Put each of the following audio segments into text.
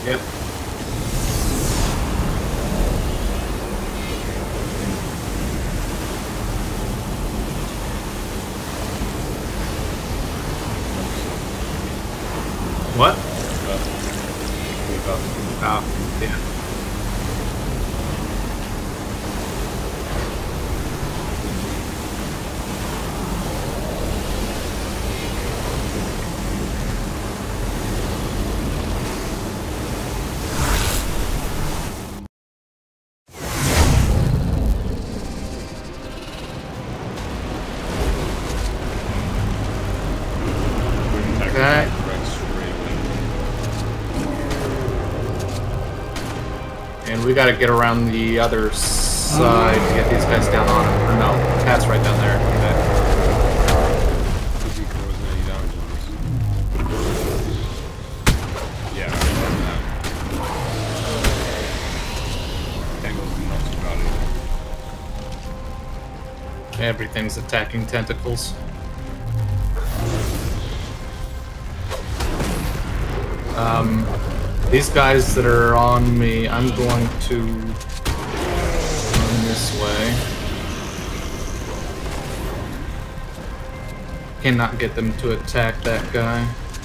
Yep. What? Oh, yeah. Okay. And we gotta get around the other side to get these guys down on it. Or no, Cat's right down there. Okay. Everything's attacking tentacles. These guys that are on me, I'm going to run this way. Cannot get them to attack that guy.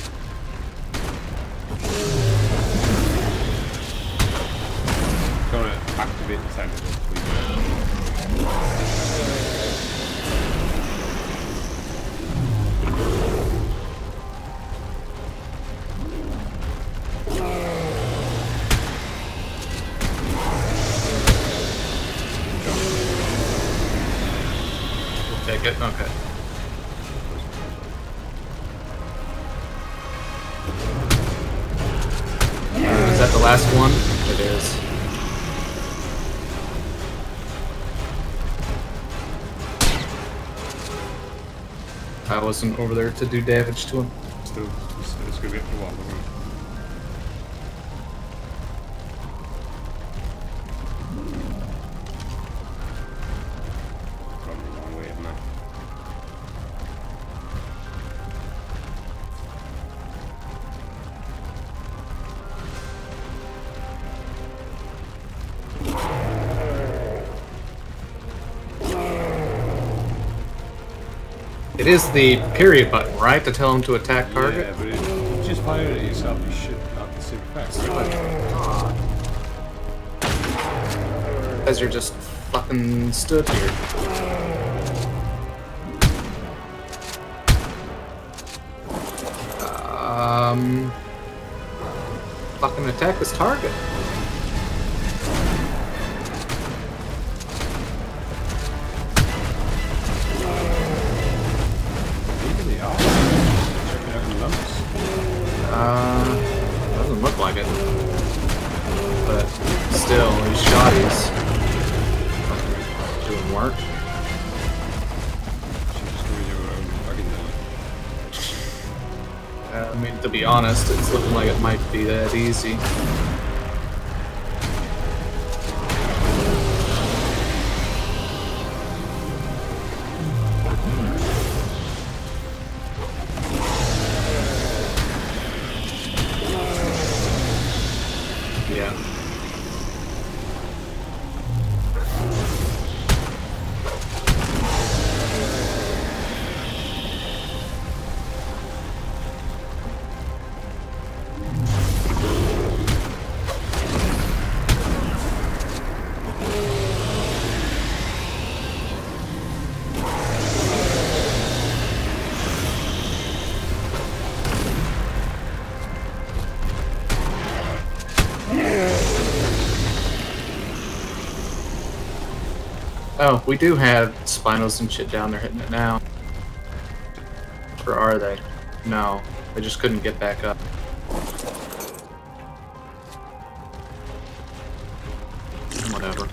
Trying to activate the tentacle, please. Take it? Okay. Is that the last one? It is. I wasn't over there to do damage to him. Still, it's gonna be up to one, isn't it? It is the period button, right? To tell him to attack target? Yeah, but if you just fire it at yourself, you should have the same effect. Because you're just fucking stood here. Fucking attack this target. Doesn't look like it. But still, these shotties doing work. I mean, to be honest, it's looking like it might be that easy. Yeah. Oh, we do have Spinos and shit down there hitting it now. Or are they? No, they just couldn't get back up. Whatever.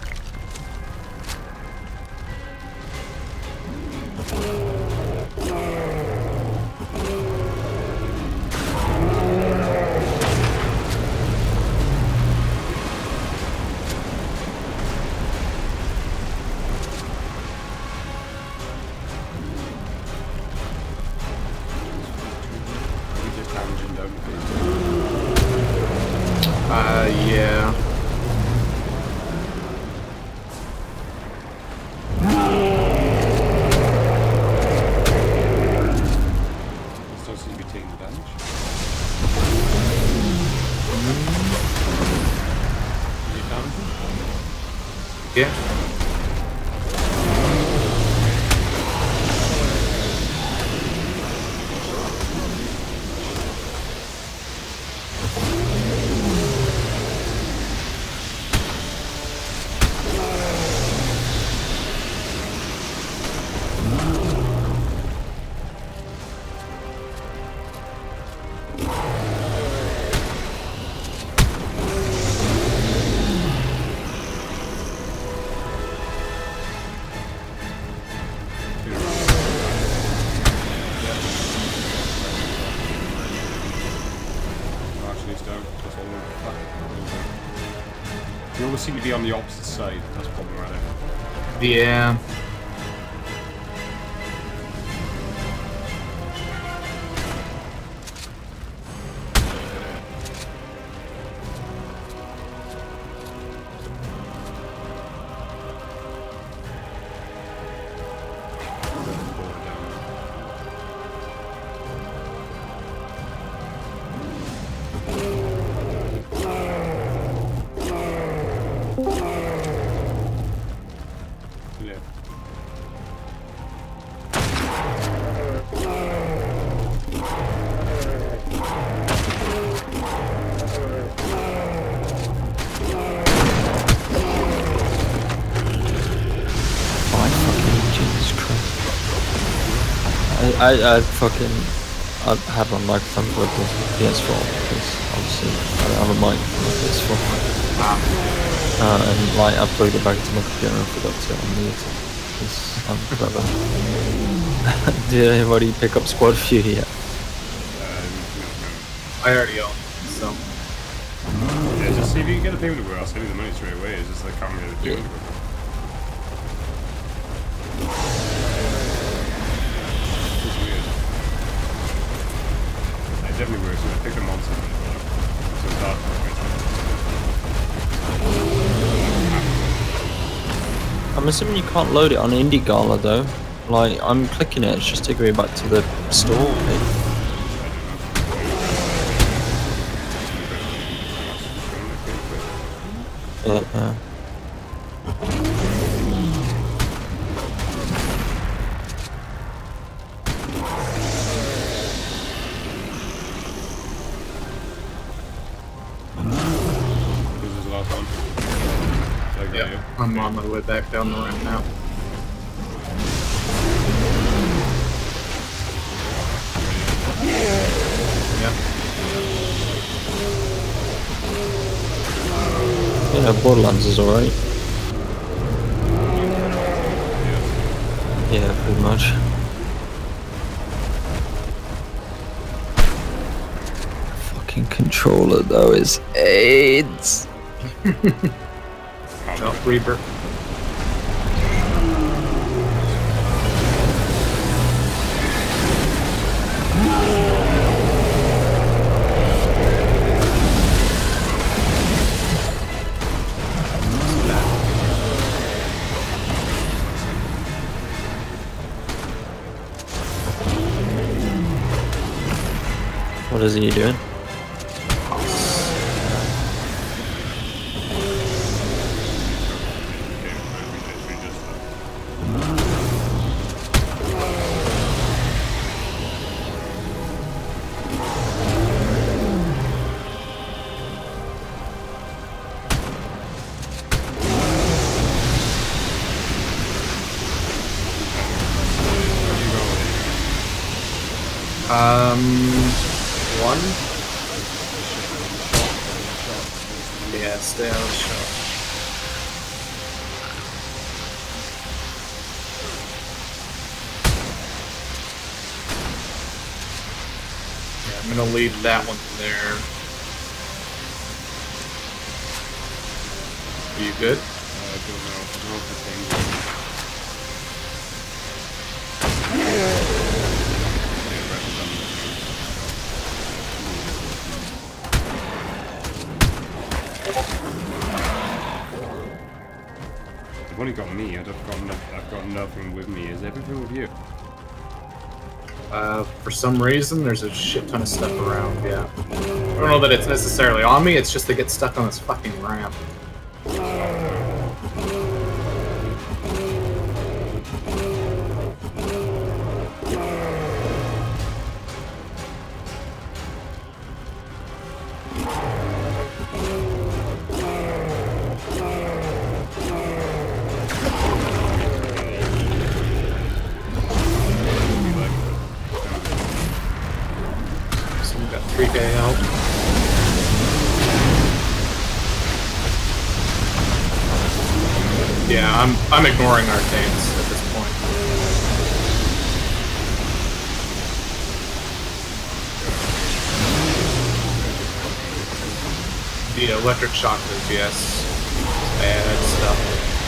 Yeah. Still seem to be taking the damage. Is he damaging? Yeah. You always seem to be on the opposite side. That's problematic. Yeah. I fucking have a microphone for the PS4 because obviously I don't have a mic for the PS4. And like I plugged it back into my computer and forgot to unmute it because I'm clever. Did anybody pick up Squad View yet? I already own it, so. Yeah, just see if you can get a payment to where I'll send you the money straight away. It's just like can't get a payment. Definitely works. I picked a monster. So that. I'm assuming you can't load it on Indie Gala though. Like I'm clicking it, it's just taking me back to the store page. Yeah. I'm on my way back down the ramp now. Yep. Yeah, Borderlands is alright. Yeah, pretty much. Fucking controller though is AIDS. Jump Reaper. What is he doing? One? Yeah, stay out of the shot. Yeah, I'm gonna leave that one there. Are you good? I don't know. I don't know if the thing. They've only got me. I've got nothing with me. Is everything with you? For some reason, there's a shit ton of stuff around, yeah. I don't know that it's necessarily on me, it's just they get stuck on this fucking ramp. Someone got 3k help. Yeah, I'm ignoring our tanks at this point. The electric shock move, yes. Bad stuff.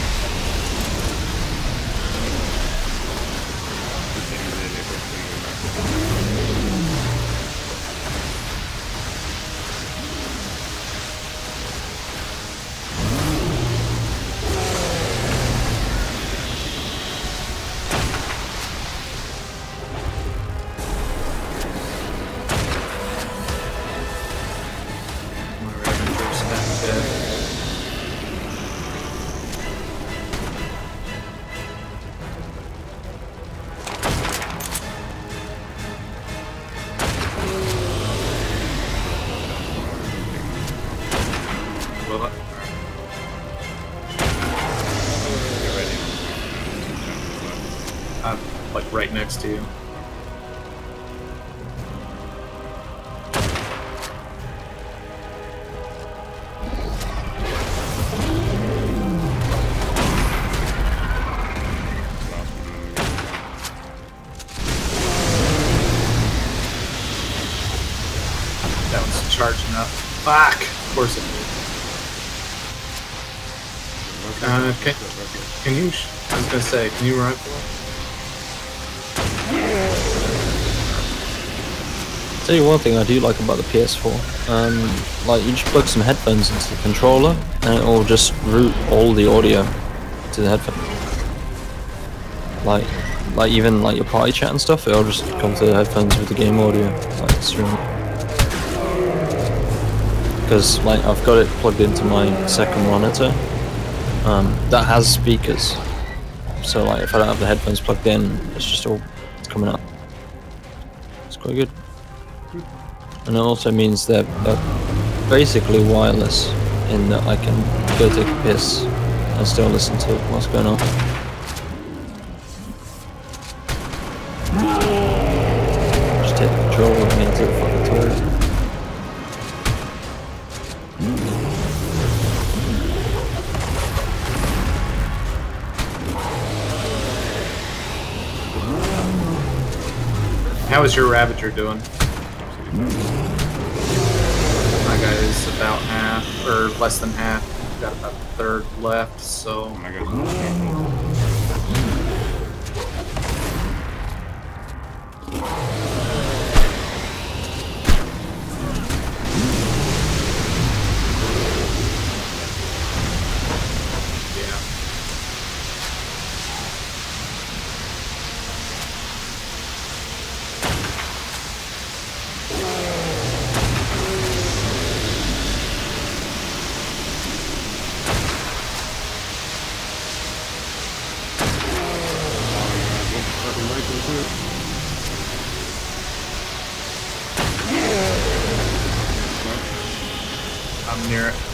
My Ravenger's back dead. Well, I'm like right next to you. That one's charging up. Fuck! Of course it did. Can you? I was gonna say, can you rifle? Tell you one thing I do like about the PS4. Like you just plug some headphones into the controller, and it will just route all the audio to the headphone. Like even like your party chat and stuff, it'll just come to the headphones with the game audio. Like it's really. Because like I've got it plugged into my second monitor that has speakers, so like if I don't have the headphones plugged in, it's just all coming up. It's quite good, and it also means they're basically wireless in that I can go take a piss and still listen to what's going on. Just take the controller with me into the fucking toilet. How is your Ravager doing? My guy is about half, or less than half. Got about a third left, so. Oh my god. I'm near it.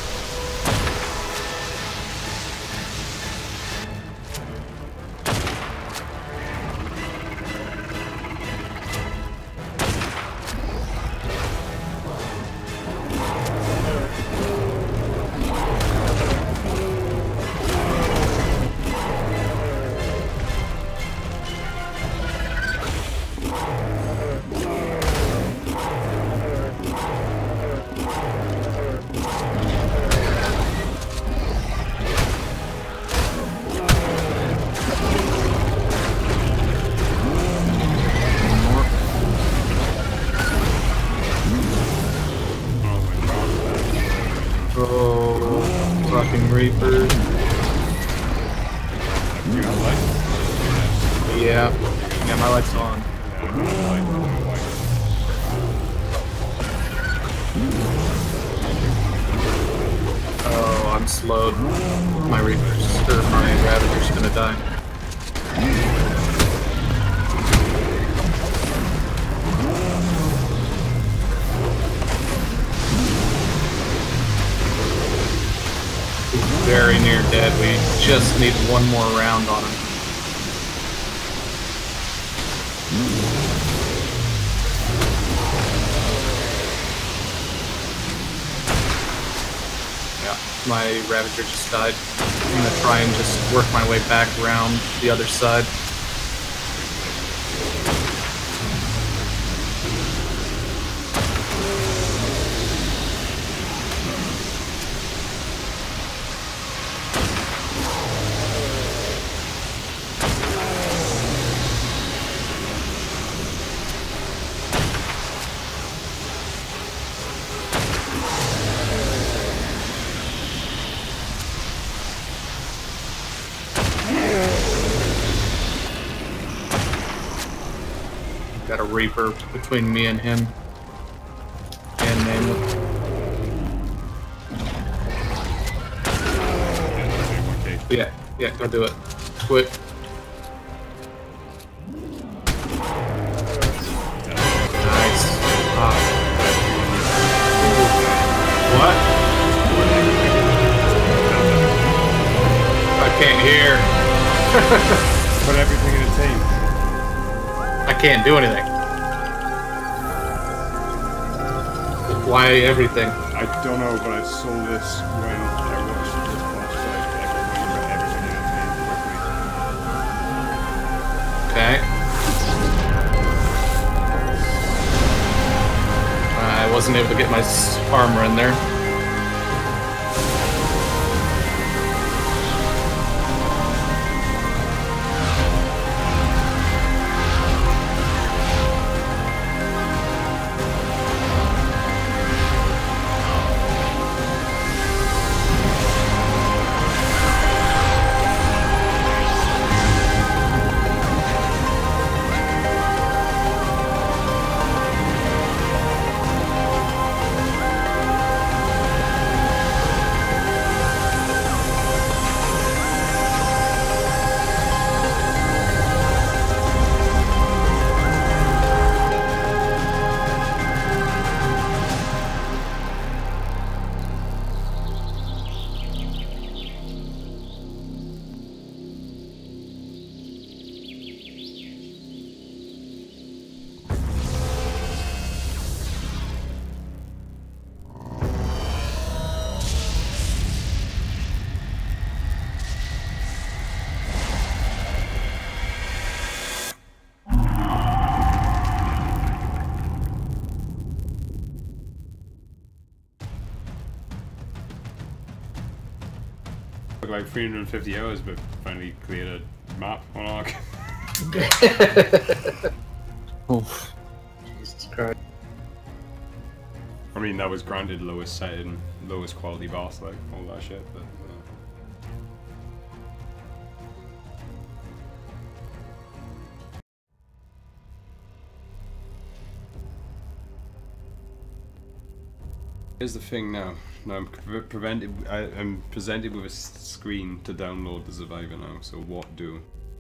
Oh, fucking Reaper. You got light? Yeah. Yeah, my light's on. Yeah, I got light. Oh, I'm slowed. My Reaper's, or my Ravager's gonna die. He's very near dead. We just need one more round on him. My Ravager just died. I'm gonna try and just work my way back around the other side. Got a Reaper between me and him. And name it. Yeah, go do it. Quick. Nice. What? I can't hear. Put everything in a team. I can't do anything. Why everything? I don't know, but I saw this when I watched this boss fight. I can remember everything in a team quickly. Okay. I wasn't able to get my armor in there. Took like 350 hours, but finally cleared a map on Ark. Oof. Jesus Christ. I mean, that was granted lowest setting, lowest quality boss, like all that shit, but. Here's the thing now. Now I'm I'm presented with a screen to download the Survivor now. So what do?